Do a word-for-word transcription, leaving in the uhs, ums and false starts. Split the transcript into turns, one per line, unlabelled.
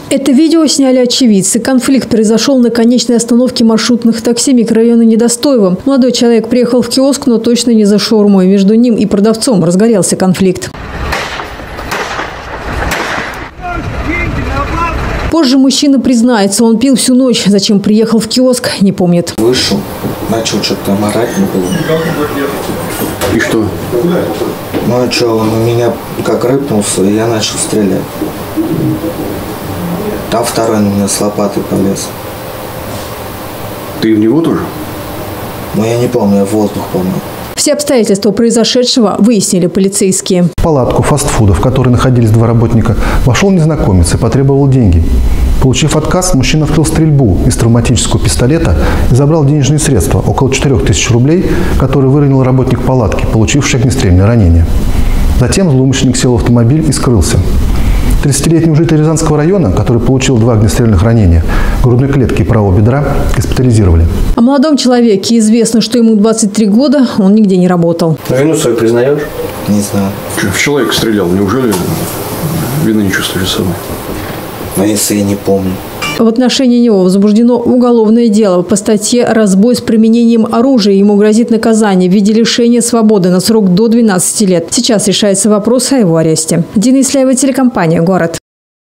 Это видео сняли очевидцы. Конфликт произошел на конечной остановке маршрутных такси микрорайона Недостоево. Молодой человек приехал в киоск, но точно не за шаурмой. Между ним и продавцом разгорелся конфликт. Позже мужчина признается, он пил всю ночь. Зачем приехал в киоск, не помнит.
Вышел, начал что-то орать, не было.
И что?
Ну а что, он у меня как рыпнулся, и я начал стрелять. Там второй на меня с лопатой полез.
Ты в него тоже?
Ну я не помню, я в воздух помню.
Все обстоятельства произошедшего выяснили полицейские.
В палатку фастфуда, в которой находились два работника, вошел незнакомец и потребовал деньги. Получив отказ, мужчина открыл стрельбу из травматического пистолета и забрал денежные средства, около четырёх тысяч рублей, которые выронил работник палатки, получивший огнестрельное ранение. Затем злоумышленник сел в автомобиль и скрылся. тридцатилетний житель Рязанского района, который получил два огнестрельных ранения грудной клетки и правого бедра, госпитализировали.
О молодом человеке известно, что ему двадцать три года, он нигде не работал.
А вину свою признаешь?
Не знаю.
Что, в человека стрелял, неужели вины не чувствуешь собой?
Но если я не помню.
В отношении него возбуждено уголовное дело по статье «Разбой с применением оружия». Ему грозит наказание в виде лишения свободы на срок до двенадцати лет. Сейчас решается вопрос о его аресте. Дина Исляева, телекомпания «Город».